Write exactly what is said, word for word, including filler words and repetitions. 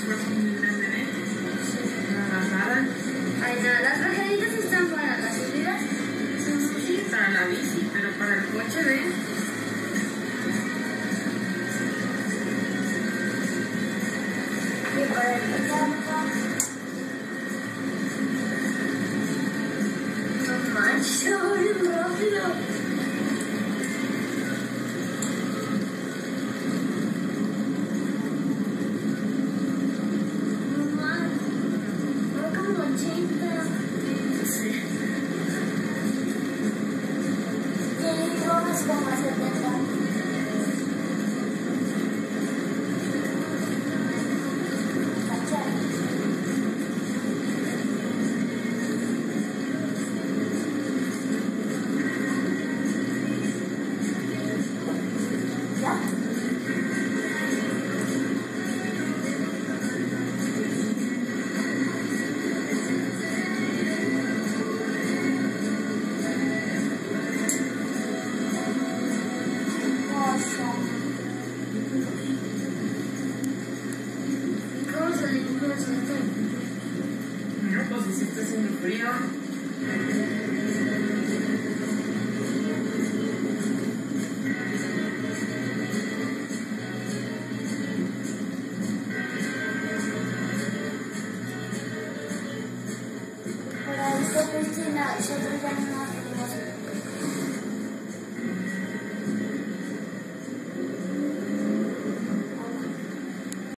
esfuerzo muy grande, ¿eh? La bajada. Ay, no, las bajaditas están buenas, las subidas son Sí, para la bici, pero para el coche, ¿ves? y para el carro. No manches, va bien rápido. Como a setenta. ¿Ya? ¿Cómo se le dice? No, pues si está haciendo frío.